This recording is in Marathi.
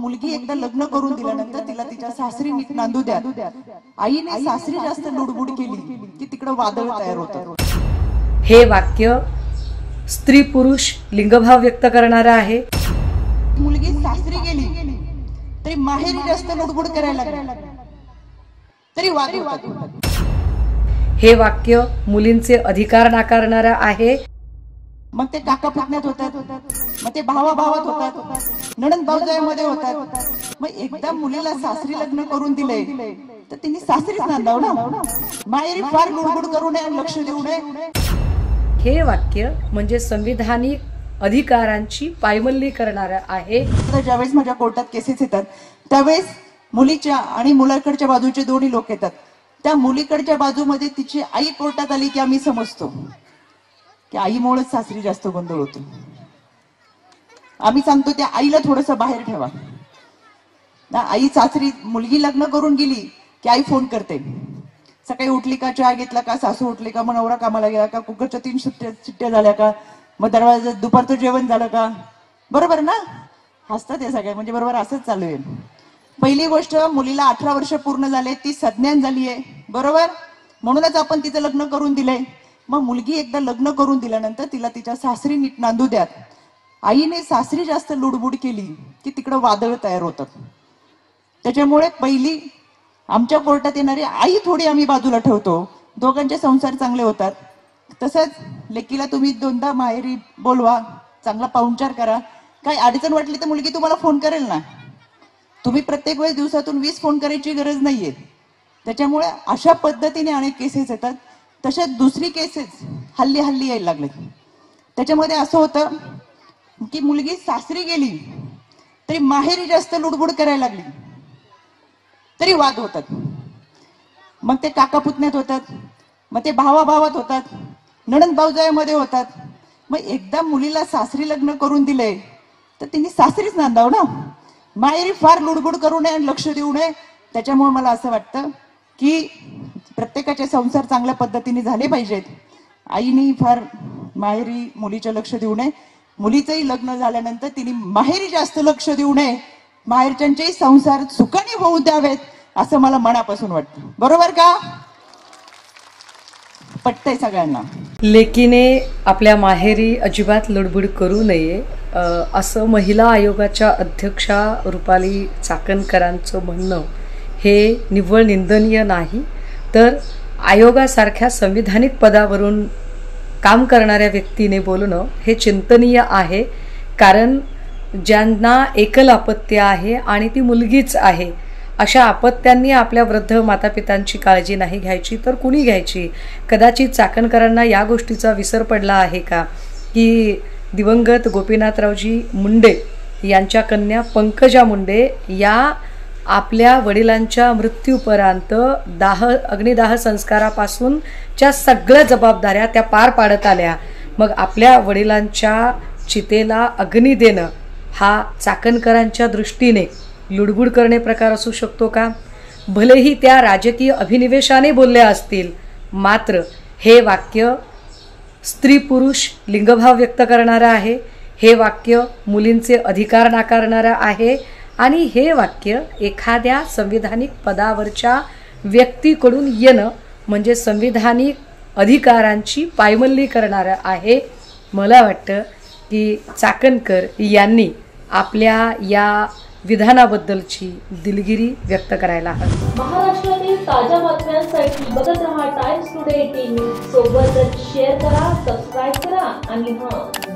मुलगी एकदा लग्न करून दिल्यानंतर तिला तिच्या सासरी नीट नांदू द्या. आईने सासरी जास्त लुडबुड केली की तिकडे वादळ तयार होतं. हे वाक्य स्त्री पुरुष लिंगभाव व्यक्त करणारे आहे. मुलगी सासरी गेली तरी माहेरी जास्त लुडबुड करायला लागली तरी वाद होतात. हे वाक्य मुलींचे अधिकार नाकारणारे आहे. मग ते काका पुतण्यात होतात, मग ते भावा भावात होतात, नणंद भाऊजाईमध्ये होतात. मग एकदा मुलीला सासरी लग्न करून दिले तर तिने सासरीच नांदाव ना. माहेरी फार लुडबुड करू नये, लक्ष देऊ नये. हे वाक्य म्हणजे संविधानिक अधिकारांची पायमल्ली करणारे आहे. ज्यावेळेस माझ्या कोर्टात केसेस येतात त्यावेळेस मुलीच्या आणि मुलाकडच्या बाजूचे दोन्ही लोक येतात. त्या मुलीकडच्या बाजूमध्ये तिची आई कोर्टात आली की आम्ही समजतो की आईमुळेच सासरी जास्त गोंधळ होतो. आम्ही सांगतो त्या आईला थोडस बाहेर ठेवा ना. आई सासरी मुलगी लग्न करून गेली की आई फोन करते, सकाळी उठली का, चहा घेतला का, सासू उठली का, मग नवरा कामाला गेला का, कुकरच्या 3 शिट्ट्या झाल्या का, मग दरवाजा दुपारचं जेवण झालं का. बरोबर ना, हसतात हे सगळे, म्हणजे बरोबर असंच चालू आहे. पहिली गोष्ट, मुलीला 18 वर्ष पूर्ण झाले, ती सज्ञान झाली आहे. बरोबर, म्हणूनच आपण तिचं लग्न करून दिलंय. मग मुलगी एकदा लग्न करून दिल्यानंतर तिला तिच्या सासरी नीट नांदू द्या. आईने सासरी जास्त लुडबुड केली की तिकडे वादळ तयार होतात. त्याच्यामुळे पहिली आमच्या कोर्टात येणारी आई थोडी आम्ही बाजूला ठेवतो, दोघांचे संसार चांगले होतात. तसंच लेकीला तुम्ही 2दा माहेरी बोलवा, चांगला पाहुणचार करा. काही अडचण वाटली तर मुलगी तुम्हाला फोन करेल ना. तुम्ही प्रत्येक वेळेस दिवसातून 20 फोन करायची गरज नाहीये. त्याच्यामुळे अशा पद्धतीने अनेक केसेस येतात. तसेच दुसरी केसेस हल्ली यायला लागले. त्याच्यामध्ये असं होतं की मुलगी सासरी गेली तरी माहेरी जास्त लुडबुड करायला लागली तरी वाद होतात. मग ते काका पुतण्यात होतात, मग ते भावा भावात होतात, नणंद भाऊजाईमध्ये होतात. मग एकदा मुलीला सासरी लग्न करून दिले तर तिने सासरीच नांदाव ना. माहेरी फार लुडबुड करू नये, लक्ष देऊ नये. त्याच्यामुळे मला असं वाटतं की प्रत्येकाचे संसार चांगल्या पद्धतीने झाले पाहिजेत. आईनी फार माहेरी मुलीचे लक्ष देऊ नये. मुलीचंही लग्न झाल्यानंतर तिने माहेरी जास्त लक्ष देऊ नये. माहेरच्यांचेही संसार सुखाने होऊ द्यावेत असं मला मनापासून वाटतं. बरोबर का? पटतंय सगळ्यांना? लेकीने आपल्या माहेरी अजिबात लुडबुड करू नये असं महिला आयोगाच्या अध्यक्षा रुपाली चाकणकरांचं म्हणणं हे निव्वळ निंदनीय नाही, तर आयोगासारख्या संविधानिक पदावरून काम करणाऱ्या व्यक्तीने बोलणं हे चिंतनीय आहे. कारण ज्यांना एकल अपत्य आहे आणि ती मुलगीच आहे, अशा अपत्यांनी आपल्या वृद्ध मातापितांची काळजी नाही घ्यायची तर कुणी घ्यायची? कदाचित चाकणकरांना या गोष्टीचा विसर पडला आहे का की दिवंगत गोपीनाथरावजी मुंडे यांच्या कन्या पंकजा मुंडे या आपल्या वडिलांच्या मृत्यूपर्यंत अग्निदाह संस्कारापासून च्या सगळ्या जबाबदाऱ्या त्या पार पाडत आल्या. मग आपल्या वडिलांच्या चितेला अग्नी देणं हा चाकणकरांच्या दृष्टीने लुडबुड करणे प्रकार असू शकतो का? भलेही त्या राजकीय अभिनिवेशाने बोलल्या असतील, मात्र हे वाक्य स्त्री पुरुष लिंगभाव व्यक्त करणारे आहे. हे वाक्य मुलींचे अधिकार नाकारणारे आहे. आणि हे वाक्य एखाद्या संविधानिक पदावरच्या व्यक्तीकडून येणं म्हणजे संविधानिक अधिकारांची पायमल्ली करणारं आहे. मला वाटतं की चाकणकर यांनी आपल्या या विधानाबद्दलची दिलगिरी व्यक्त करायला हवी. महाराष्ट्रातील ताज्या बातम्यांसाठी बघत रहा टाइम्स टुडे 18 न्यूज. सोबतच शेअर करा, सबस्क्राईब करा आणि